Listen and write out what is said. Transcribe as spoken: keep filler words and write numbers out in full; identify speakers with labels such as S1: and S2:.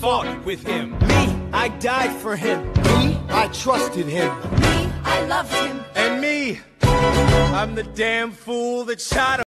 S1: fought with him.
S2: Me, I died for him. Me, I trusted him.
S3: Me, I loved him.
S1: And me, I'm the damn fool that shot him.